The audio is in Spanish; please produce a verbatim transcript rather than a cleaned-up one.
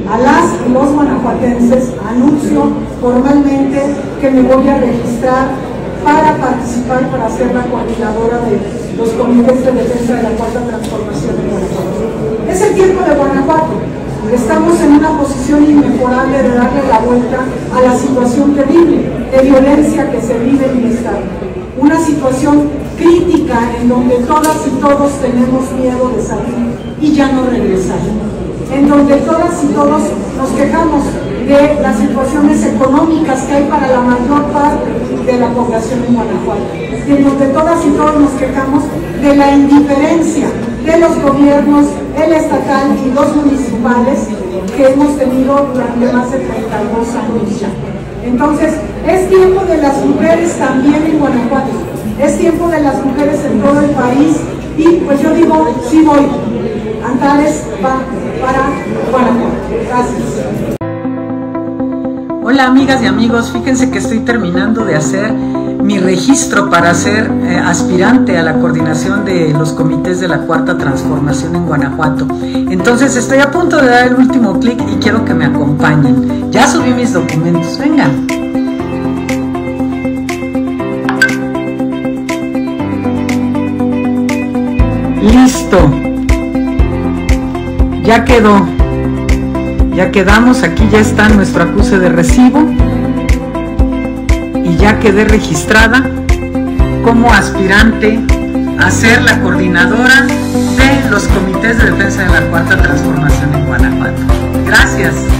a las y los guanajuatenses, anuncio formalmente que me voy a registrar para participar, para ser la coordinadora de los comités de defensa de la Cuarta Transformación en Guanajuato. Es el tiempo de Guanajuato. Estamos en una posición inmejorable de darle la vuelta a la situación terrible de violencia que se vive en el Estado. Una situación crítica en donde todas y todos tenemos miedo de salir y ya no regresar. En donde todas y todos nos quejamos de las situaciones económicas que hay para la mayor parte de la población en Guanajuato. Y en donde todas y todos nos quejamos de la indiferencia de los gobiernos, el estatal y los municipales que hemos tenido durante más de treinta y dos años ya. Entonces, es tiempo de las mujeres también en Guanajuato, es tiempo de las mujeres en todo el país y pues yo digo, sí voy, Antares va para Guanajuato. Gracias. Hola amigas y amigos, fíjense que estoy terminando de hacer mi registro para ser eh, aspirante a la coordinación de los comités de la Cuarta Transformación en Guanajuato. Entonces estoy a punto de dar el último clic y quiero que me acompañen. Ya subí mis documentos, vengan. Listo. Ya quedó. Ya quedamos, aquí ya está nuestro acuse de recibo y ya quedé registrada como aspirante a ser la coordinadora de los comités de defensa de la Cuarta Transformación en Guanajuato. Gracias.